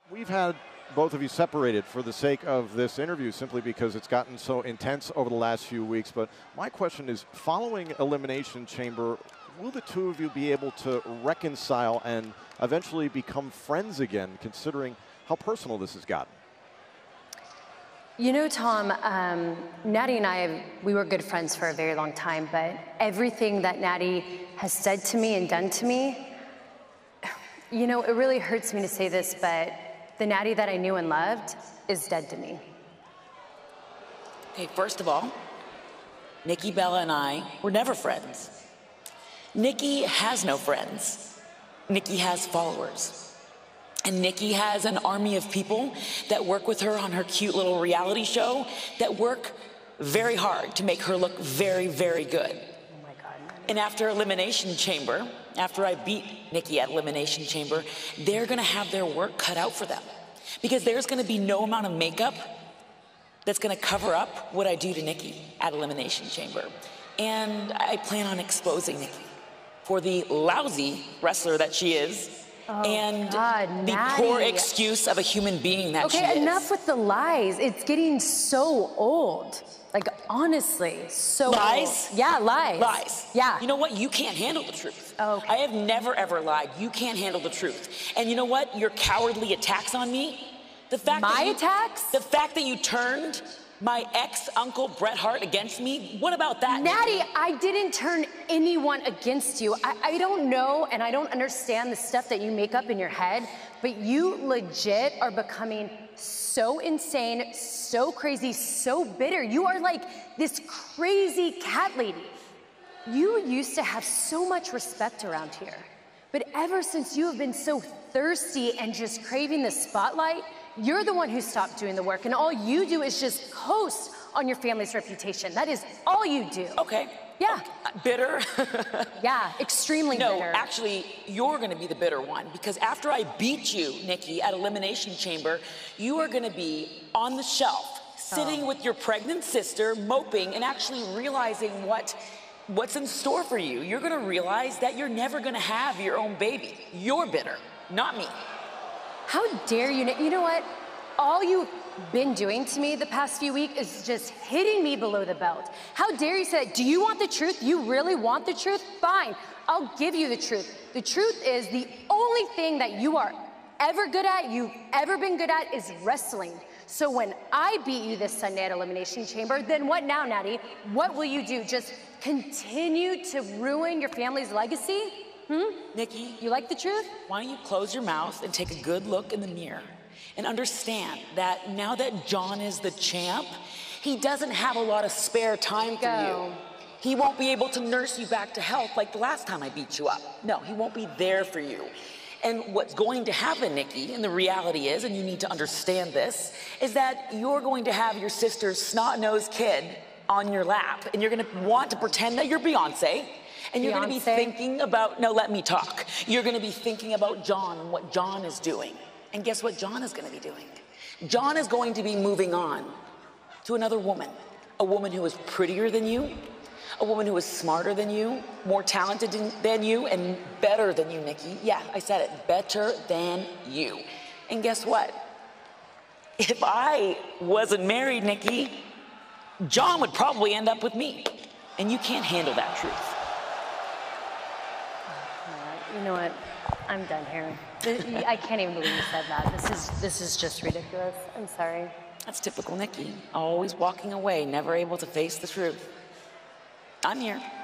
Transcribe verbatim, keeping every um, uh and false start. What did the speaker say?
We've had both of you separated for the sake of this interview simply because it's gotten so intense over the last few weeks. But my question is, following Elimination Chamber, will the two of you be able to reconcile and eventually become friends again, considering how personal this has gotten? You know, Tom, um, Natty and I, we were good friends for a very long time, but everything that Natty has said to me and done to me, you know, it really hurts me to say this, but the Natty that I knew and loved is dead to me. Okay, first of all, Nikki Bella and I were never friends. Nikki has no friends. Nikki has followers. And Nikki has an army of people that work with her on her cute little reality show that work very hard to make her look very, very good. Oh my God. And after Elimination Chamber, after I beat Nikki at Elimination Chamber, they're gonna have their work cut out for them. Because there's gonna be no amount of makeup that's gonna cover up what I do to Nikki at Elimination Chamber. And I plan on exposing Nikki for the lousy wrestler that she is, oh and God, the Natty. poor excuse of a human being that okay, she is. Okay, enough with the lies. It's getting so old. Like, honestly, so Lies? old. Yeah, lies. Lies. Yeah. You know what? You can't handle the truth. Oh, okay. I have never, ever lied. You can't handle the truth. And you know what? Your cowardly attacks on me, the fact My that you, attacks? The fact that you turned my ex-uncle Bret Hart against me, what about that? Natty, Nikki? I didn't turn anyone against you. I, I don't know and I don't understand the stuff that you make up in your head, but you legit are becoming so insane, so crazy, so bitter. You are like this crazy cat lady. You used to have so much respect around here, but ever since you have been so thirsty and just craving the spotlight, you're the one who stopped doing the work, and all you do is just coast on your family's reputation. That is all you do. Okay. Yeah. Uh, bitter? Yeah, extremely no, bitter. No, actually, you're gonna be the bitter one, because after I beat you, Nikki, at Elimination Chamber, you are gonna be on the shelf, sitting oh. with your pregnant sister, moping, and actually realizing what what's in store for you. You're gonna realize that you're never gonna have your own baby. You're bitter, not me. How dare you? You know what? All you've been doing to me the past few weeks is just hitting me below the belt. How dare you say that? Do you want the truth? You really want the truth? Fine, I'll give you the truth. The truth is the only thing that you are ever good at, you've ever been good at, is wrestling. So when I beat you this Sunday at Elimination Chamber, then what now, Natty? What will you do? Just continue to ruin your family's legacy? Hmm? Nikki, you like the truth? Why don't you close your mouth and take a good look in the mirror and understand that now that John is the champ, he doesn't have a lot of spare time for Go. you. He won't be able to nurse you back to health like the last time I beat you up. No, he won't be there for you. And what's going to happen, Nikki, and the reality is, and you need to understand this, is that you're going to have your sister's snot-nosed kid on your lap, and you're gonna want to pretend that you're Beyonce, and you're gonna be thinking about, no, let me talk. You're gonna be thinking about John and what John is doing. And guess what John is gonna be doing? John is going to be moving on to another woman, a woman who is prettier than you, a woman who is smarter than you, more talented than you, and better than you, Nikki. Yeah, I said it, better than you. And guess what? If I wasn't married, Nikki, John would probably end up with me. And you can't handle that truth. You know what? I'm done here. I can't even believe you said that. This is this is just ridiculous. I'm sorry. That's typical Nikki. Always walking away, never able to face the truth. I'm here.